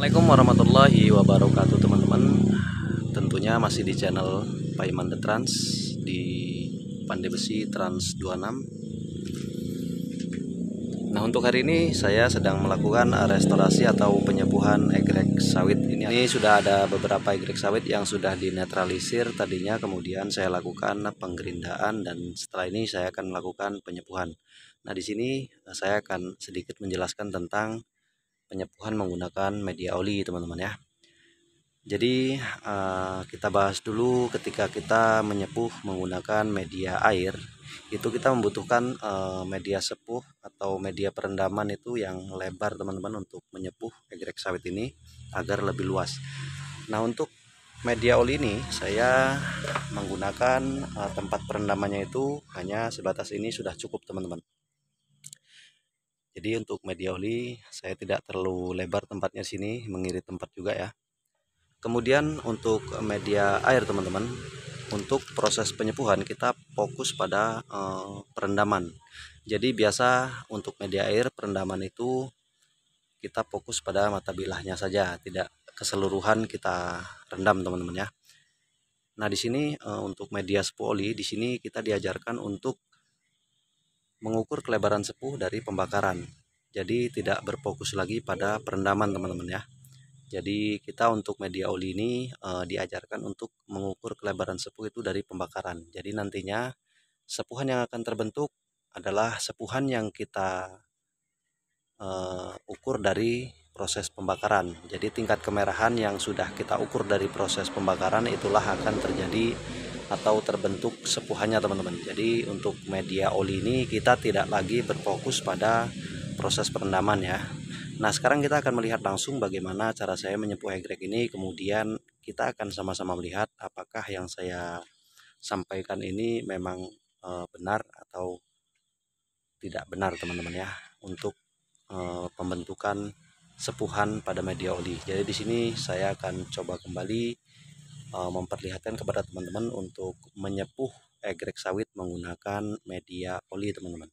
Assalamualaikum warahmatullahi wabarakatuh teman-teman. Tentunya masih di channel Paiman The Trans di Pandai Besi Trans 26. Nah, untuk hari ini saya sedang melakukan restorasi atau penyepuhan egrek sawit ini. Ini sudah ada beberapa egrek sawit yang sudah dinetralisir tadinya, kemudian saya lakukan penggerindaan dan setelah ini saya akan melakukan penyepuhan. Nah, di sini saya akan sedikit menjelaskan tentang penyepuhan menggunakan media oli teman-teman ya. Jadi kita bahas dulu ketika kita menyepuh menggunakan media air, itu kita membutuhkan media sepuh atau media perendaman itu yang lebar teman-teman untuk menyepuh egrek sawit ini agar lebih luas. Nah, untuk media oli ini saya menggunakan tempat perendamannya itu hanya sebatas ini sudah cukup teman-teman. Jadi untuk media oli saya tidak terlalu lebar tempatnya sini, mengirit tempat juga ya. Kemudian untuk media air teman-teman, untuk proses penyepuhan kita fokus pada perendaman. Jadi biasa untuk media air perendaman itu kita fokus pada mata bilahnya saja, tidak keseluruhan kita rendam teman-teman ya. Nah, di sini untuk media sepuh oli di sini kita diajarkan untuk mengukur kelebaran sepuh dari pembakaran. Jadi tidak berfokus lagi pada perendaman teman-teman ya. Jadi kita untuk media oli ini diajarkan untuk mengukur kelebaran sepuh itu dari pembakaran. Jadi nantinya sepuhan yang akan terbentuk adalah sepuhan yang kita ukur dari proses pembakaran. Jadi tingkat kemerahan yang sudah kita ukur dari proses pembakaran itulah akan terjadi atau terbentuk sepuhannya teman-teman. Jadi untuk media oli ini kita tidak lagi berfokus pada proses perendaman ya. Nah, sekarang kita akan melihat langsung bagaimana cara saya menyepuh egrek ini. Kemudian kita akan sama-sama melihat apakah yang saya sampaikan ini memang benar atau tidak benar teman-teman ya, untuk pembentukan sepuhan pada media oli. Jadi di sini saya akan coba kembali memperlihatkan kepada teman-teman untuk menyepuh egrek sawit menggunakan media oli teman-teman.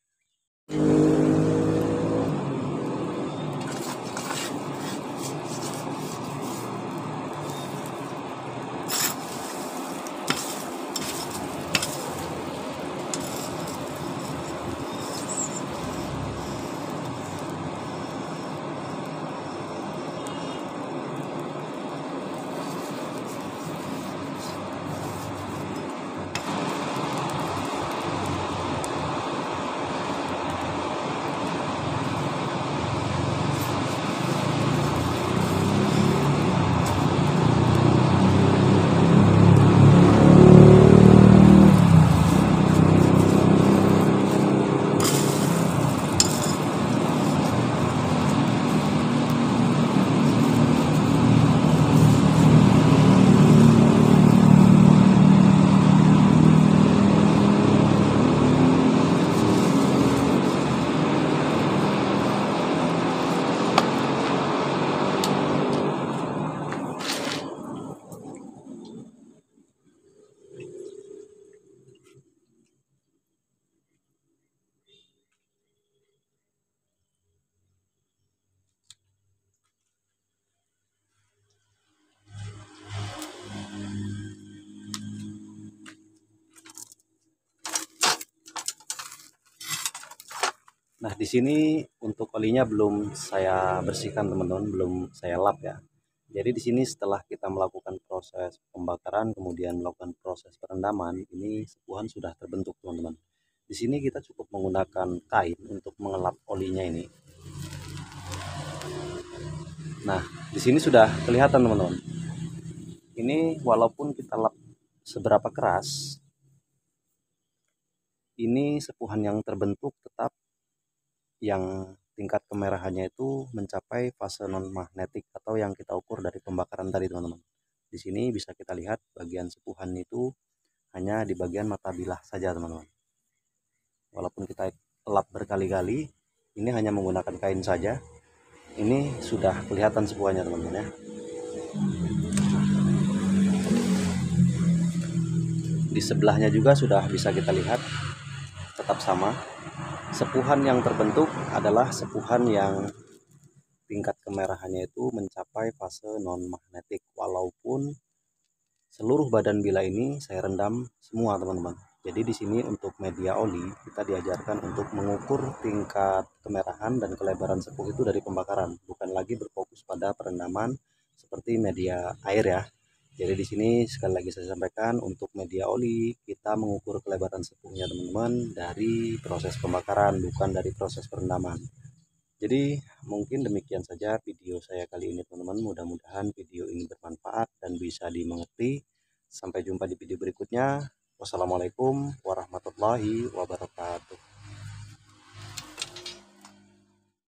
Nah, di sini untuk olinya belum saya bersihkan teman-teman, belum saya lap ya. Jadi di sini setelah kita melakukan proses pembakaran kemudian melakukan proses perendaman, ini sepuhan sudah terbentuk teman-teman. Di sini kita cukup menggunakan kain untuk mengelap olinya ini. Nah, di sini sudah kelihatan teman-teman. Ini walaupun kita lap seberapa keras, ini sepuhan yang terbentuk tetap yang tingkat kemerahannya itu mencapai fase non magnetik atau yang kita ukur dari pembakaran tadi teman-teman. Di sini bisa kita lihat bagian sepuhan itu hanya di bagian mata bilah saja teman-teman. Walaupun kita lap berkali-kali, ini hanya menggunakan kain saja, ini sudah kelihatan sepuhannya teman-teman ya. Di sebelahnya juga sudah bisa kita lihat tetap sama. Sepuhan yang terbentuk adalah sepuhan yang tingkat kemerahannya itu mencapai fase non magnetik, walaupun seluruh badan bila ini saya rendam semua teman-teman. Jadi di sini untuk media oli kita diajarkan untuk mengukur tingkat kemerahan dan kelebaran sepuh itu dari pembakaran, bukan lagi berfokus pada perendaman seperti media air ya. Jadi di sini sekali lagi saya sampaikan, untuk media oli kita mengukur kelebaran sepuhnya teman-teman dari proses pembakaran, bukan dari proses perendaman. Jadi mungkin demikian saja video saya kali ini teman-teman. Mudah-mudahan video ini bermanfaat dan bisa dimengerti. Sampai jumpa di video berikutnya. Wassalamualaikum warahmatullahi wabarakatuh.